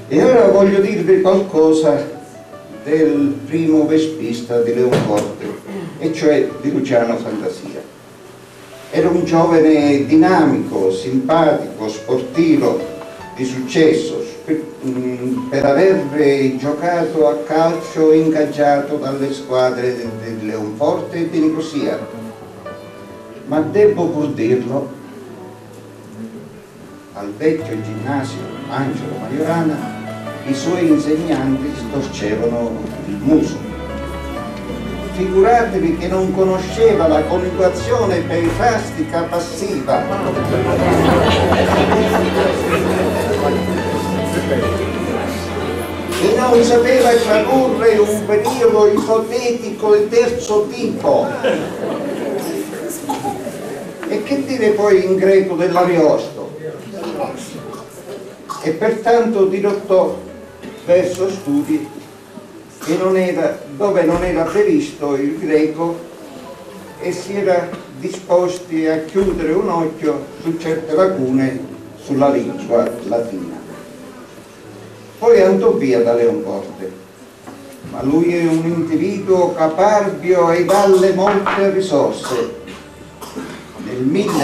E ora voglio dirvi qualcosa del primo vespista di Leonforte, e cioè di Luciano Fantasia. Era un giovane dinamico, simpatico, sportivo, di successo, per aver giocato a calcio ingaggiato dalle squadre di Leonforte e di Nicosia. Ma devo pur dirlo, al vecchio ginnasio Angelo Majorana i suoi insegnanti storcevano il muso. Figuratevi che non conosceva la coniugazione perifrastica passiva. E non sapeva tradurre un periodo ipotetico e terzo tipo. E che dire poi in greco dell'Ariosto? E pertanto dirottò verso studi dove non era previsto il greco, e si era disposti a chiudere un occhio su certe lacune sulla lingua latina. Poi andò via da Leonforte, ma lui è un individuo caparbio e dalle molte risorse. Nel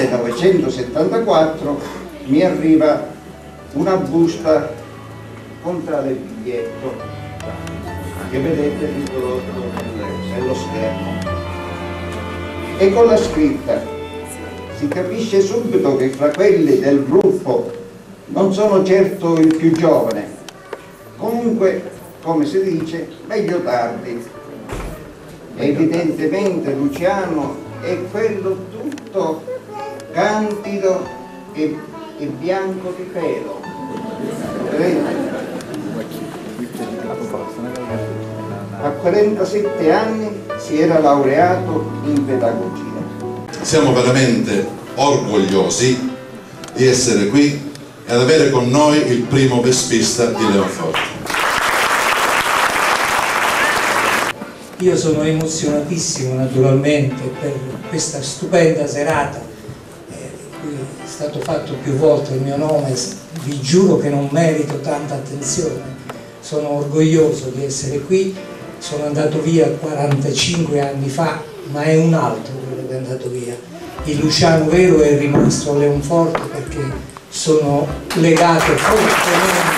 1974 mi arriva una busta con tale biglietto che vedete introdotto nello schermo, e con la scritta si capisce subito che fra quelli del gruppo non sono certo il più giovane. Comunque, come si dice, meglio tardi. Evidentemente Luciano è quello tutto candido e bianco di pelo. A 47 anni si era laureato in pedagogia. Siamo veramente orgogliosi di essere qui e ad avere con noi il primo vespista di Leonforte. Io sono emozionatissimo naturalmente per questa stupenda serata, qui è stato fatto più volte il mio nome, vi giuro che non merito tanta attenzione, sono orgoglioso di essere qui, sono andato via 45 anni fa, ma è un altro quello che è andato via. Il Luciano vero è rimasto a Leonforte perché sono legato fortemente.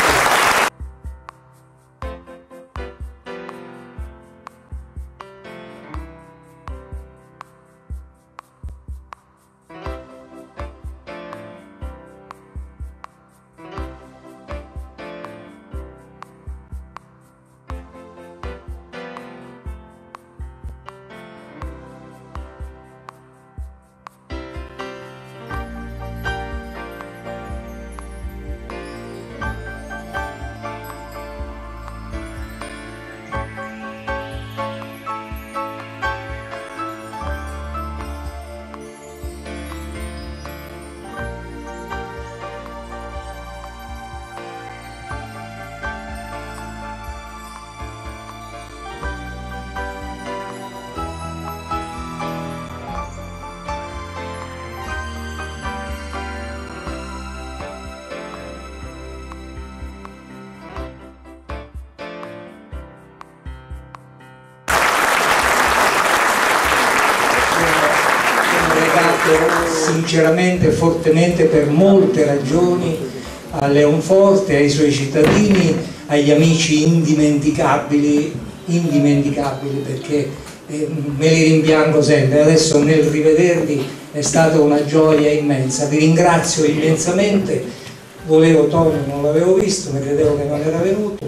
Sinceramente, fortemente, per molte ragioni, a Leonforte, ai suoi cittadini, agli amici indimenticabili perché me li rimpiango sempre. Adesso nel rivederli è stata una gioia immensa. Vi ringrazio immensamente. Tonio non l'avevo visto, mi credevo che non era venuto.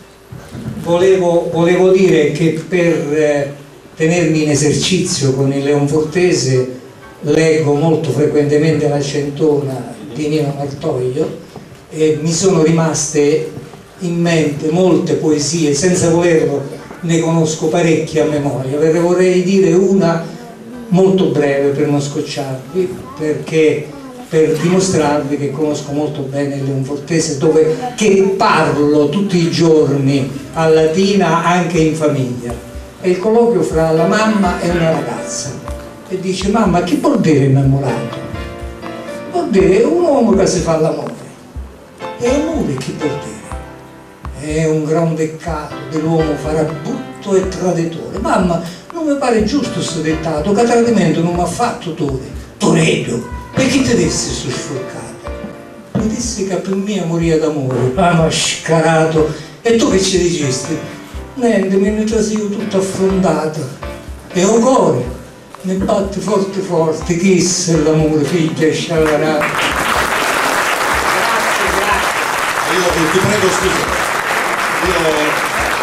Volevo dire che per tenermi in esercizio con il leonfortese leggo molto frequentemente la Centona di Nino Martoglio e mi sono rimaste in mente molte poesie, senza volerlo ne conosco parecchie a memoria. Ve ne vorrei dire una molto breve per non scocciarvi, perché per dimostrarvi che conosco molto bene il leonfortese, che parlo tutti i giorni a Latina anche in famiglia. È il colloquio fra la mamma e una ragazza. E dice: mamma, che vuol dire innamorato? Vuol dire un uomo che si fa l'amore. E amore che vuol dire? è un gran peccato dell'uomo farabutto e traditore. Mamma, non mi pare giusto questo dettato, che tradimento non mi ha fatto Toreto, perché ti dessi sto sforcato? Mi dissi che per me moria d'amore, ma scarato, e tu che ci dicesti? Niente, me ne trasio tutta affrontata, e o cuore, mi batte forte forte, chi è l'amore, figlia sciallarata. Io ti prego scusa, io